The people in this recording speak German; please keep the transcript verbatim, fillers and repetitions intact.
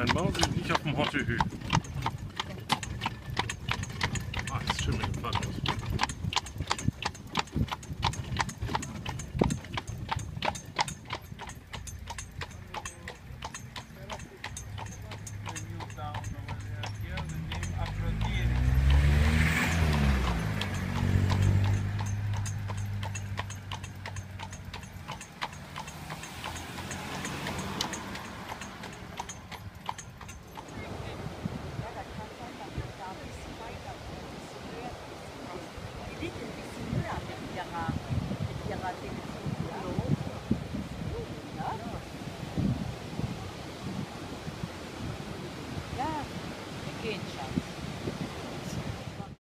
Mein Maus ist nicht auf dem Hottehü. Ah, das ist schön mit dem Fahrrad. Ja, wir gehen schon.